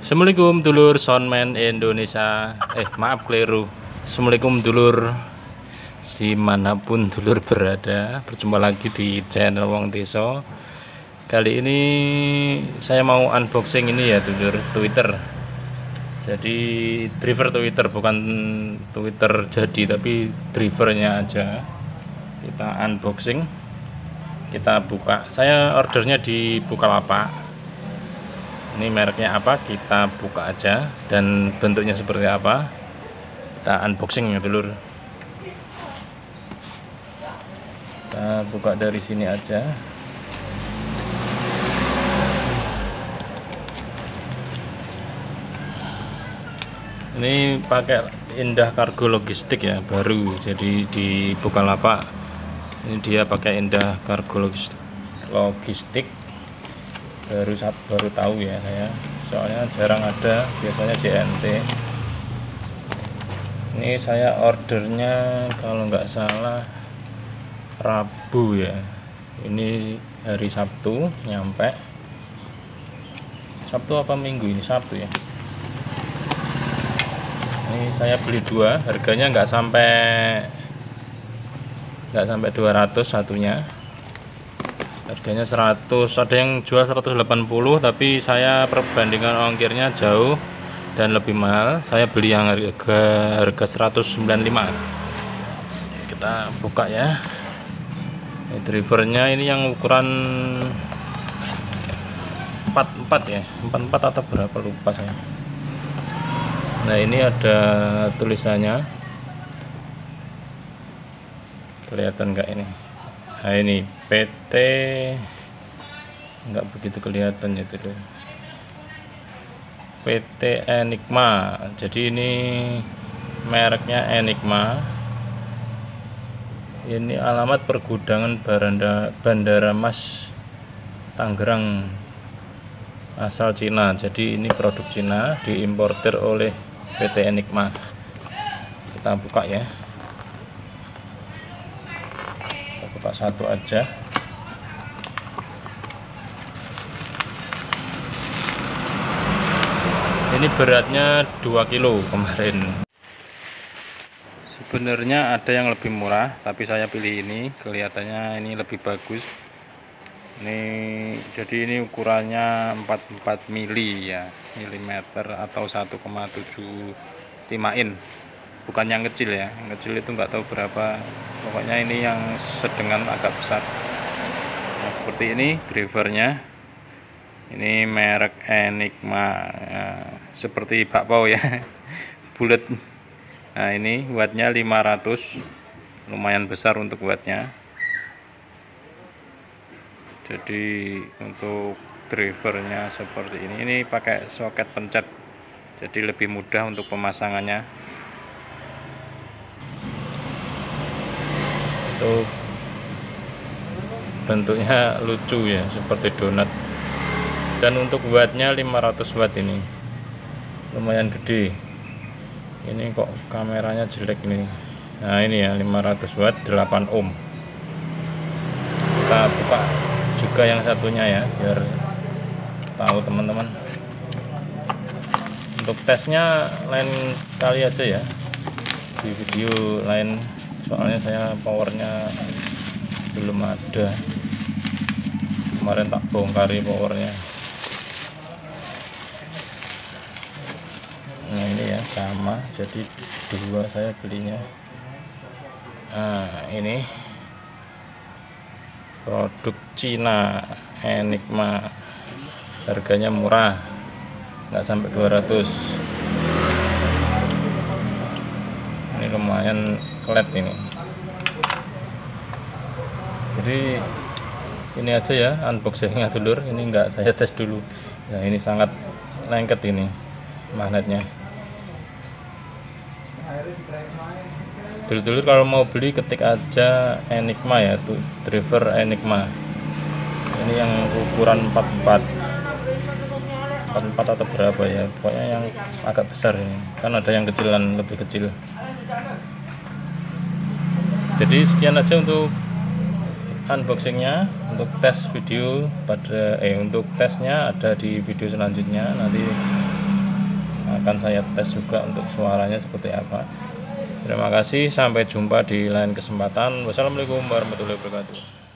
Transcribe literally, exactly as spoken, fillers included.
Assalamualaikum dulur Soundman Indonesia. Eh maaf keliru. Assalamualaikum dulur dimanapun dulur berada. Berjumpa lagi di channel Wong Deso. Kali ini saya mau unboxing ini ya dulur, Twitter. Jadi driver Twitter, bukan Twitter jadi tapi drivernya aja. Kita unboxing, kita buka. Saya ordernya di Bukalapak. Ini mereknya apa, kita buka aja, dan bentuknya seperti apa kita unboxing ya dulur. Kita buka dari sini aja. Ini pakai Indah Kargo Logistik ya, baru jadi di Bukalapak. Ini dia pakai Indah Kargo Logistik. baru baru tahu ya saya, soalnya jarang ada, biasanya J N T. Ini saya ordernya kalau nggak salah Rabu ya, ini hari Sabtu nyampe. Sabtu apa Minggu ini? Sabtu ya. Ini saya beli dua, harganya nggak sampai nggak sampai dua ratus satunya, harganya seratus, ada yang jual seratus delapan puluh, tapi saya perbandingan ongkirnya jauh dan lebih mahal. Saya beli yang harga harga seratus sembilan puluh lima. Kita buka ya. Ini drivernya, ini yang ukuran empat puluh empat ya, empat puluh empat atau berapa lupa saya. Nah, ini ada tulisannya. Kelihatan nggak ini? Nah, ini P T, nggak begitu kelihatan ya dulu. P T Enigma. Jadi ini mereknya Enigma. Ini alamat pergudangan Baranda, Bandara Mas Tangerang, asal Cina. Jadi ini produk Cina, diimportir oleh P T Enigma. Kita buka ya. Buka satu aja. Ini beratnya dua kilo kemarin. Sebenarnya ada yang lebih murah, tapi saya pilih ini, kelihatannya ini lebih bagus. Ini jadi ini ukurannya empat puluh empat mili ya, milimeter atau satu koma tujuh lima in. Bukan yang kecil ya, yang kecil itu nggak tahu berapa, pokoknya ini yang sedang agak besar. Nah, seperti ini drivernya, ini merek Enigma ya, seperti bakpao ya, bulat. Nah, ini wattnya lima ratus, lumayan besar untuk wattnya. Jadi untuk drivernya seperti ini, ini pakai soket pencet, jadi lebih mudah untuk pemasangannya. Itu bentuknya lucu ya, seperti donat. Dan untuk wattnya lima ratus watt, ini lumayan gede. Ini kok kameranya jelek ini. Nah, ini ya lima ratus watt, delapan ohm. Kita buka juga yang satunya ya, biar tahu teman-teman. Untuk tesnya lain kali aja ya, di video lain, soalnya saya powernya belum ada, kemarin tak bongkari powernya. Nah, ini ya sama, jadi dua saya belinya. Nah, ini produk Cina Enigma, harganya murah, nggak sampai dua ratus. Ini lumayan klet ini. Jadi ini aja ya unboxingnya dulur, ini enggak saya tes dulu. Nah, ini sangat lengket ini magnetnya. Dulur-dulur kalau mau beli ketik aja Enigma ya, tuh driver Enigma. Ini yang ukuran empat puluh empat empat puluh empat atau berapa ya, pokoknya yang agak besar ini, kan ada yang kecilan, lebih kecil. Jadi sekian aja untuk unboxingnya. Untuk tes video pada eh untuk tesnya ada di video selanjutnya nanti. akan saya tes juga untuk suaranya seperti apa. Terima kasih, sampai jumpa di lain kesempatan. Wassalamualaikum warahmatullahi wabarakatuh.